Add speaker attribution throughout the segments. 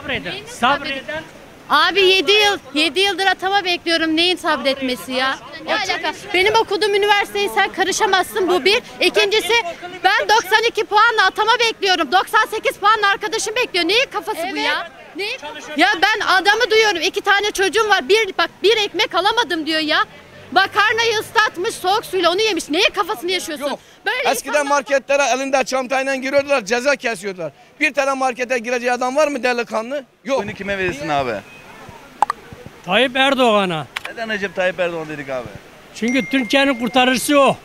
Speaker 1: Sabreden. Sabreden.
Speaker 2: Abi 7 yıldır atama bekliyorum. Neyin sabretmesi ya? Ne alaka? Benim okuduğum üniversiteyi sen karışamazsın, bu bir. İkincisi, ben 92 puanla atama bekliyorum. 98 puanla arkadaşım bekliyor. Neyin kafası bu ya? Neyin? Ya ben adamı duyuyorum. 2 tane çocuğum var. Bir ekmek alamadım diyor ya. Makarnayı ıslatmış soğuk suyla, onu yemiş. Neyin kafasını yaşıyorsun?
Speaker 3: Yok.
Speaker 2: Böyle
Speaker 3: Eskiden marketlere elinde çantayla giriyordular, ceza kesiyordular. Bir tane markete gireceği adam var mı delikanlı? Yok.
Speaker 4: Bunu kime verirsin abi?
Speaker 1: Tayyip Erdoğan'a.
Speaker 4: Neden Recep Tayyip Erdoğan dedik abi?
Speaker 1: Çünkü Türkiye'nin kurtarıcısı o.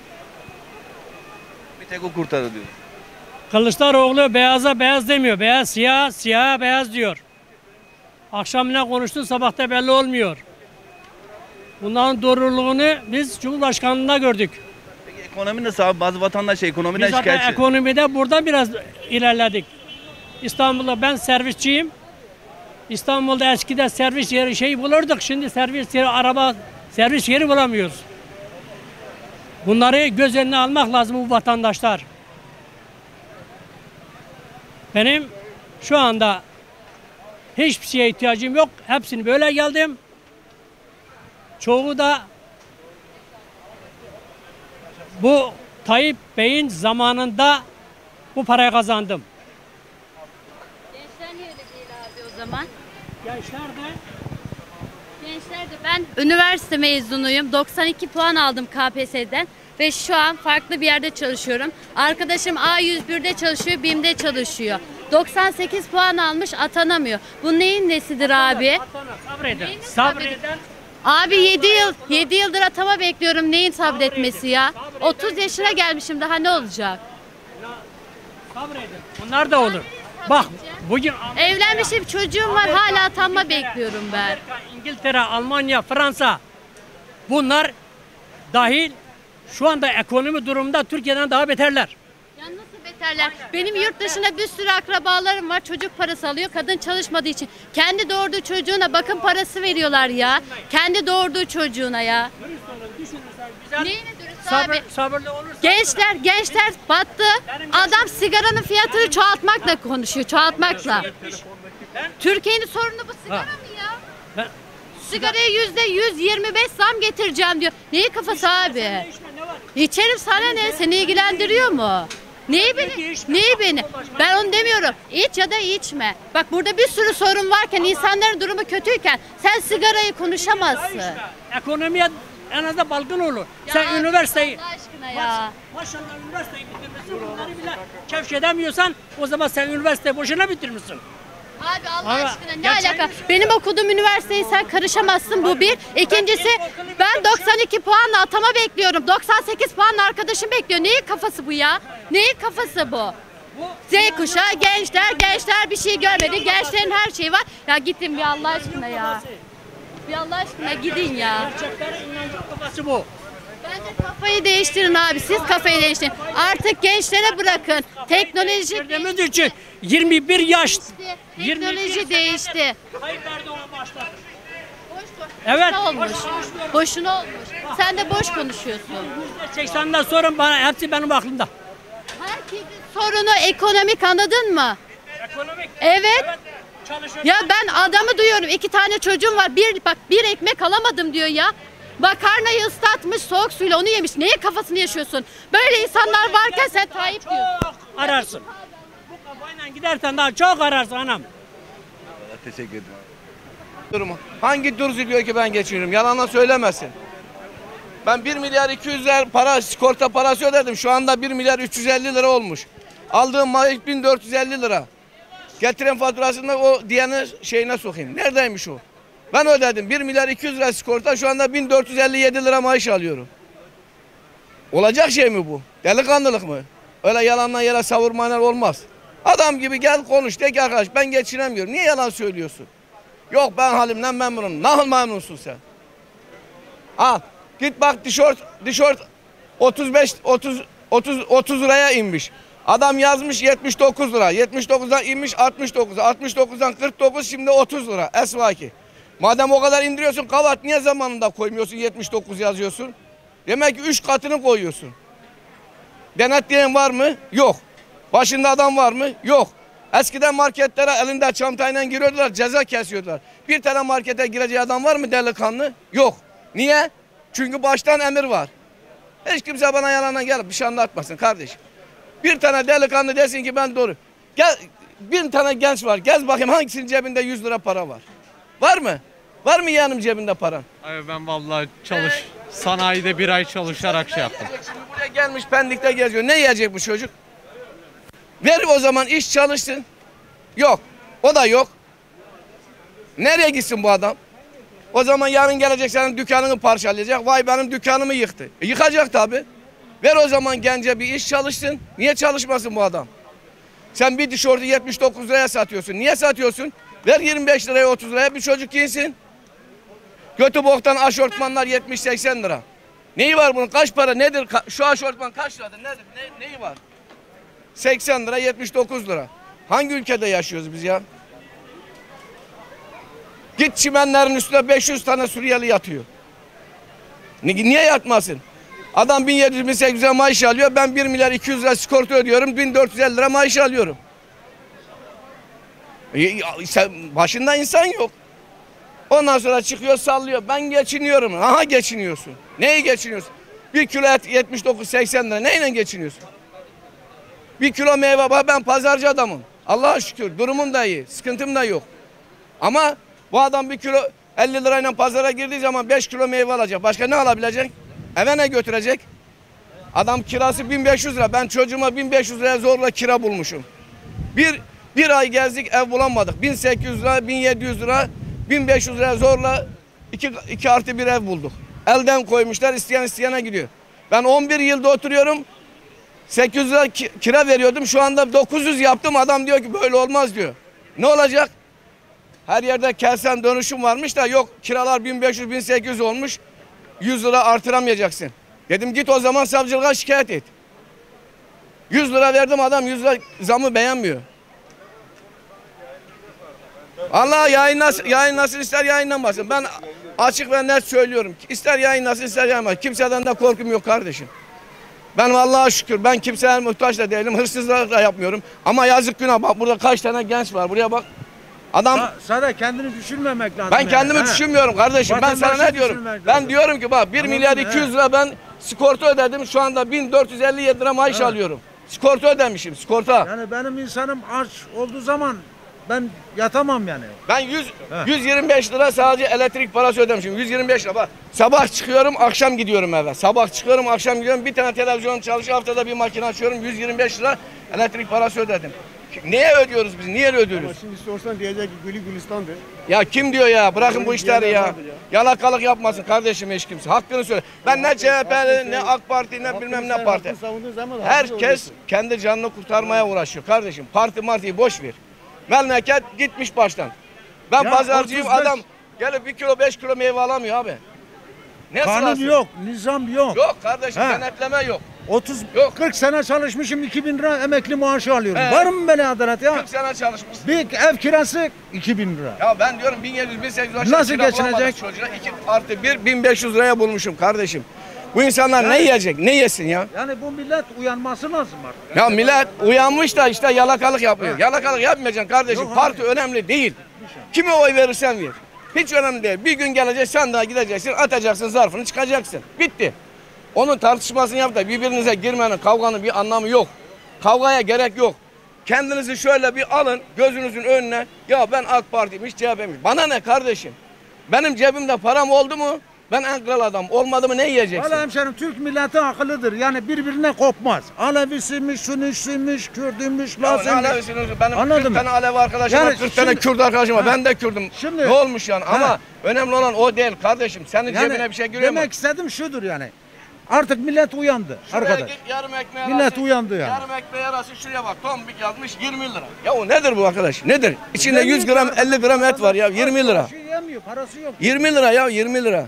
Speaker 4: Bir tek o kurtarır diyor.
Speaker 1: Kılıçdaroğlu beyaza beyaz demiyor. Beyaz siyah, siyaha beyaz diyor. Akşam ne konuştun sabahta belli olmuyor. Bunların doğruluğunu biz Cumhurbaşkanlığında gördük.
Speaker 4: Peki ekonomi nasıl abi? Bazı vatandaş ekonomiden
Speaker 1: Biz zaten
Speaker 4: şikayetçi.
Speaker 1: ekonomide burada biraz ilerledik. İstanbul'da ben servisçiyim. İstanbul'da eskiden servis yeri bulurduk. Şimdi servis yeri, araba servis yeri bulamıyoruz. Bunları göz önüne almak lazım bu vatandaşlar. Benim şu anda hiçbir şeye ihtiyacım yok. Hepsini böyle geldim. Çoğu da bu Tayyip Bey'in zamanında bu parayı kazandım.
Speaker 2: Gençler niye öyle değil abi o zaman?
Speaker 1: Gençler de
Speaker 2: Ben üniversite mezunuyum. 92 puan aldım KPSS'den ve şu an farklı bir yerde çalışıyorum. Arkadaşım A101'de çalışıyor, BİM'de çalışıyor. 98 puan almış, atanamıyor. Bu neyin nesidir abi?
Speaker 1: sabreden.
Speaker 2: Neyin
Speaker 1: Sabreden.
Speaker 2: Abi 7 yıldır atama bekliyorum. Neyin sabretmesi ya? 30 yaşına gelmişim, daha ne olacak?
Speaker 1: Sabredin. Bunlar da olur. Bak bugün
Speaker 2: Evlenmişim, çocuğum var, hala atanma bekliyorum ben.
Speaker 1: Amerika, İngiltere, Almanya, Fransa bunlar dahil şu anda ekonomi durumunda Türkiye'den daha beterler.
Speaker 2: Ya nasıl beterler? Benim yurt dışında bir sürü akrabalarım var. Çocuk parası alıyor. Kadın çalışmadığı için. Kendi doğurduğu çocuğuna bakım parası veriyorlar ya. Kendi doğurduğu çocuğuna ya. Neyine dürüst abi?
Speaker 1: Sabırlı olursa
Speaker 2: Gençler battı. Adam sigaranın fiyatını çoğaltmakla konuşuyor. Çoğaltmakla. Türkiye'nin sorunu bu sigara mı ya?
Speaker 1: ben,
Speaker 2: Sigaraya %125 zam getireceğim diyor. Neyi kafası abi? İçerim, sana ne? Seni ilgilendiriyor mu? Neyi beni? Ben onu demiyorum. İç ya da içme. Bak burada bir sürü sorun varken, insanların durumu kötüyken sen sigarayı konuşamazsın.
Speaker 1: ekonomiye en azından balkın olur.
Speaker 2: Ya
Speaker 1: Sen
Speaker 2: abi,
Speaker 1: üniversiteyi
Speaker 2: Allah aşkına ya.
Speaker 1: maşallah üniversiteyi bitirmişsin. Bunları bile kevşedemiyorsan o zaman sen üniversiteyi boşuna bitirmişsin.
Speaker 2: Abi Allah
Speaker 1: Ama
Speaker 2: aşkına ne
Speaker 1: ya
Speaker 2: alaka? Benim okuduğum üniversiteyi sen karışamazsın, bu bir. İkincisi, ben 92 puanla atama bekliyorum. 98 puanla arkadaşım bekliyor. Neyin kafası bu ya? Neyin kafası bu? Z kuşağı, gençler bir şey görmedi. Gençlerin her şeyi var. Ya gittin bir Allah aşkına ya. Bir Allah aşkına gidin ya.
Speaker 1: Gerçeklere inancın kafası bu.
Speaker 2: Bence kafayı değiştirin abi. Siz kafayı değiştirin. Artık gençlere bırakın. Teknoloji
Speaker 1: Verdiğimiz için 21 yaş.
Speaker 2: değişti. Teknoloji değişti.
Speaker 1: Tayyip Erdoğan başladı.
Speaker 2: Evet.
Speaker 1: Evet.
Speaker 2: Boşuna olmuş. Sen de boş konuşuyorsun.
Speaker 1: 80'den sonra bana hepsi benim aklımda.
Speaker 2: Herkesin sorunu ekonomik, anladın mı?
Speaker 1: Ekonomik.
Speaker 2: Evet.
Speaker 1: Çalışıyor.
Speaker 2: Ya ben adamı duyuyorum. 2 tane çocuğum var. Bir ekmek alamadım diyor ya. Makarnayı ıslatmış soğuk suyla, onu yemiş. Neyin kafasını yaşıyorsun? Böyle insanlar varken sen Tayyip diyorsun.
Speaker 1: Çok ararsın. Bu kafayla gidersen daha çok ararsın anam.
Speaker 4: Teşekkür ederim.
Speaker 3: Durumu. Hangi dürüst diyor ki ben geçiniyorum? Yalanla söylemesin. Ben 1 milyar 200 lira para, sigorta parası ödedim. Şu anda 1 milyar 350 lira olmuş. Aldığım maaş 1450 lira. Getiren faturasını o diyenin şeyine sokayım. Neredeymiş o? Ben ödedim. 1 milyar 200 lira sigorta, şu anda 1457 lira maaş alıyorum. Olacak şey mi bu? Delikanlılık mı? Öyle yalanla yere savurmayla olmaz. Adam gibi gel konuş, de ki arkadaş ben geçinemiyorum. Niye yalan söylüyorsun? Yok ben halimden memnunum. Nasıl memnunsun sen? Al git bak, tişört 30 liraya inmiş. Adam yazmış 79 lira. 79'dan inmiş 69. 69'dan 49, şimdi 30 lira. Esvaki. Madem o kadar indiriyorsun kavat, niye zamanında koymuyorsun, 79 yazıyorsun? Demek ki 3 katını koyuyorsun. Denetleyen var mı? Yok. Başında adam var mı? Yok. Eskiden marketlere elinde çantayla giriyordular, ceza kesiyordular. Bir tane markete girecek adam var mı delikanlı? Yok. Niye? Çünkü baştan emir var. Hiç kimse bana yalandan gelip bir şey anlatmasın kardeşim. Bir tane delikanlı desin ki ben doğru. Gel, 1000 tane genç var. Gez bakayım hangisinin cebinde 100 lira para var? Var mı? Var mı yeğenim cebinde paran?
Speaker 5: Abi ben vallahi sanayide bir ay çalışarak şey yaptım.
Speaker 3: Şimdi buraya gelmiş Pendik'te geziyor. Ne yiyecek bu çocuk? Ver o zaman iş çalışsın. Yok. O da yok. Nereye gitsin bu adam? O zaman yarın gelecek senin dükkanını parçalayacak. Vay benim dükkanımı yıktı. Yıkacak tabii. Ver o zaman gence bir iş çalışsın. Niye çalışmasın bu adam? Sen bir tişörtü 79 liraya satıyorsun. Niye satıyorsun? Ver 25 liraya 30 liraya bir çocuk giysin. Götü boktan aşortmanlar 70-80 lira. Neyi var bunun? Kaç para? Nedir? Şu aşortman kaç liradır? Nedir? Neyi var? 80 lira 79 lira. Hangi ülkede yaşıyoruz biz ya? Git çimenlerin üstüne 500 tane Suriyeli yatıyor. Niye yatmasın? Adam 1700-1800 lira maaş alıyor. Ben 1 milyar 200 lira sigorta ödüyorum. 1450 lira maaş alıyorum. Başında insan yok. Ondan sonra çıkıyor sallıyor. Ben geçiniyorum. Aha geçiniyorsun. Neyi geçiniyorsun? 1 kilo et 79-80 lira. Neyle geçiniyorsun? 1 kilo meyve var. Ben pazarcı adamım. Allah'a şükür durumum da iyi. Sıkıntım da yok. Ama bu adam 1 kilo 50 lirayla pazara girdiği zaman 5 kilo meyve alacak. Başka ne alabilecek? Eve ne götürecek? Adam kirası 1500 lira. Ben çocuğuma 1500 liraya zorla kira bulmuşum. Bir ay gezdik ev bulamadık. 1800 lira, 1700 lira, 1500 liraya zorla 2 artı bir ev bulduk. Elden koymuşlar, isteyen isteyene gidiyor. Ben 11 yılda oturuyorum. 800 lira kira veriyordum. Şu anda 900 yaptım. Adam diyor ki böyle olmaz diyor. Ne olacak? Her yerde kelsen dönüşüm varmış da yok kiralar 1500-1800 olmuş. 100 lira artıramayacaksın. Dedim git o zaman savcılığa şikayet et. 100 lira verdim adam 100 lira zamı beğenmiyor. Allah yayınlasın ister yayınlamasın. Ben açık ve net söylüyorum. İster yayınlasın ister yayınlamasın. Kimseden de korkum yok kardeşim. Ben Allah'a şükür ben kimseye muhtaç da değilim. Hırsızlık da yapmıyorum. Ama yazık günah bak burada kaç tane genç var. Buraya bak. Adam
Speaker 6: Sana kendini düşünmemek lazım.
Speaker 3: ben kendimi düşünmüyorum kardeşim. Ben sana ne diyorum? Ben diyorum ki bak 1 milyar 200 lira ben sigorta ödedim. Şu anda 1457 lira maaş alıyorum. Sigorta ödemişim. Sigorta.
Speaker 6: Yani benim insanım aç olduğu zaman ben yatamam yani.
Speaker 3: Ben 125 lira sadece elektrik parası ödemişim. 125 lira bak. Sabah çıkıyorum, akşam gidiyorum eve. Sabah çıkıyorum, akşam gidiyorum. Bir tane televizyon çalışıyor, haftada bir makine açıyorum. 125 lira elektrik parası ödedim. Neye ödüyoruz biz? Niye ödüyoruz?
Speaker 7: Ama şimdi sorsan diyecek ki Gülü Gülistan'dır.
Speaker 3: Ya kim diyor ya? Bırakın bu işleri ya. Yalakalık yapmasın kardeşim hiç kimse. Hakkını söyle. Ben ne CHP'li, ne AK Parti, ne bilmem ne parti. Herkes kendi canını kurtarmaya uğraşıyor kardeşim. Parti martiyi boş ver. Memleket gitmiş baştan. Ben pazarcıyım
Speaker 6: 35
Speaker 3: adam gelip 1 kilo 5 kilo meyve alamıyor abi. Ne
Speaker 6: Kanun
Speaker 3: sırası?
Speaker 6: yok, nizam yok.
Speaker 3: Yok kardeşim
Speaker 6: He.
Speaker 3: denetleme yok.
Speaker 6: 30
Speaker 3: Yok.
Speaker 6: 40 sene çalışmışım 2000 lira emekli maaşı alıyorum.
Speaker 3: He.
Speaker 6: Var mı böyle adalet ya?
Speaker 3: 40 sene çalışmışsın.
Speaker 6: Bir ev kirası 2000 lira.
Speaker 3: Ya ben diyorum 1700-1800 lira
Speaker 6: Nasıl
Speaker 3: kira
Speaker 6: geçinecek?
Speaker 3: bulamadık çocuğa. 2 artı 1 1500 liraya bulmuşum kardeşim. Bu insanlar ne yiyecek? Ne yesin ya?
Speaker 6: Yani bu millet uyanması lazım artık.
Speaker 3: Ya millet uyanmış da işte yalakalık yapıyor. Yalakalık yapmayacaksın kardeşim.
Speaker 6: Yok,
Speaker 3: Parti önemli değil. Kime oy verirsen ver. Hiç önemli değil. Bir gün gelecek sandığa gideceksin, atacaksın zarfını çıkacaksın. Bitti. Onun tartışmasını yap da birbirinize girmenin, kavganın bir anlamı yok. Kavgaya gerek yok. Kendinizi şöyle bir alın gözünüzün önüne. Ya ben AK Parti'ymiş, CHP'ymiş. Bana ne kardeşim? Benim cebimde param oldu mu? Ben Ankaralı adam. Olmadı mı ne yiyeceksin?
Speaker 6: Valla hemşerim Türk milleti akıllıdır. Yani birbirine kopmaz. Alevisiymiş, Sünnüsüymüş, Kürdüymüş, Lazıymış.
Speaker 3: Benim
Speaker 6: Anladın
Speaker 3: 40
Speaker 6: mı?
Speaker 3: tane Alevi arkadaşım var,
Speaker 6: Yani
Speaker 3: 40 tane
Speaker 6: şimdi-
Speaker 3: Kürt arkadaşım var.
Speaker 6: Ha.
Speaker 3: Ben de Kürdüm.
Speaker 6: Şimdi-
Speaker 3: Ne olmuş yani?
Speaker 6: Ha.
Speaker 3: Ama önemli olan o değil kardeşim. Senin
Speaker 6: Yani
Speaker 3: cebine bir şey giriyor mu?
Speaker 6: demek istedim şudur yani. Artık millet uyandı
Speaker 3: Şuraya
Speaker 6: arkadaş.
Speaker 3: git yarım ekmeğe
Speaker 6: Millet
Speaker 3: arası,
Speaker 6: uyandı yani.
Speaker 3: Yarım ekmeğe arası şuraya bak. Tombik yazmış 20 lira. Ya o nedir bu arkadaş? Nedir? İçinde 100 gram 50 gram et var ya 20 lira.
Speaker 6: Şey yemiyor, parası yok.
Speaker 3: 20 lira ya 20 lira.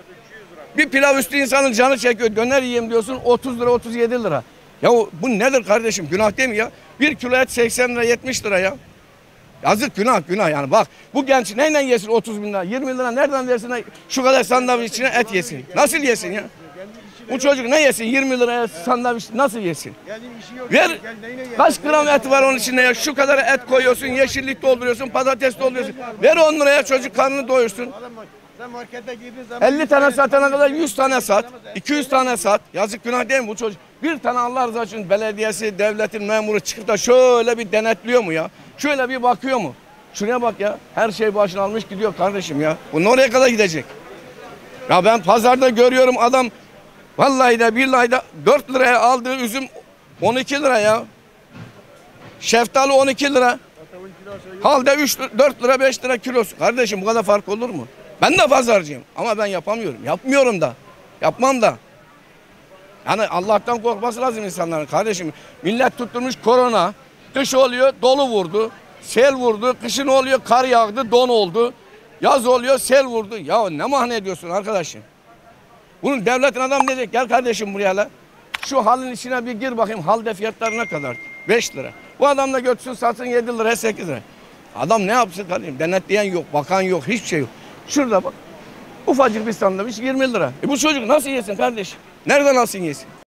Speaker 3: Bir pilav üstü insanın canı çekiyor. Döner yiyeyim diyorsun 30 lira 37 lira. Ya bu nedir kardeşim? Günah değil mi ya? 1 kilo et 80 lira 70 lira ya. Yazık günah yani bak bu genç neyle yesin 30 bin lira 20 lira nereden versin şu kadar sandalye içine et yesin. Nasıl yesin ya? Bu çocuk ne yesin? 20 liraya sandviç nasıl yesin?
Speaker 7: Geldiğin işi yok.
Speaker 3: Ver.
Speaker 7: Gel neyine gel.
Speaker 3: Kaç gram et var onun içinde ya? Şu kadar et koyuyorsun, yeşillik dolduruyorsun, patates dolduruyorsun. Ver 10 liraya çocuk karnını doyursun.
Speaker 7: Sen markete girdiğin zaman
Speaker 3: 50 tane satana kadar 100 tane sat, 200 tane sat. Yazık günah değil mi bu çocuk? Bir tane Allah rızası için belediyesi, devletin memuru çıkıp da şöyle bir denetliyor mu ya? Şöyle bir bakıyor mu? Şuraya bak ya. Her şey başına almış gidiyor kardeşim ya. Bu oraya kadar gidecek. Ya ben pazarda görüyorum adam vallahi de billahi de 4 liraya aldığı üzüm 12 lira ya. Şeftali 12 lira. Halde 4 lira 5 lira kilosu. Kardeşim bu kadar fark olur mu? Ben de pazarcıyım ama ben yapamıyorum. Yapmıyorum da. Yapmam da. Yani Allah'tan korkması lazım insanların kardeşim. Millet tutturmuş korona. Kış oluyor dolu vurdu. Sel vurdu. Kışın oluyor kar yağdı don oldu. Yaz oluyor sel vurdu. Ya ne mahne ediyorsun arkadaşım? Bunun devletin adam diyecek gel kardeşim buraya la. Şu halın içine bir gir bakayım halde fiyatları ne kadar? 5 lira. Bu adam da götürsün satsın 7 lira 8 lira. Adam ne yapsın kardeşim? Denetleyen yok, bakan yok, hiçbir şey yok. Şurada bak. Ufacık bir sandviç 20 lira. Bu çocuk nasıl yesin kardeşim? Nereden alsın yesin?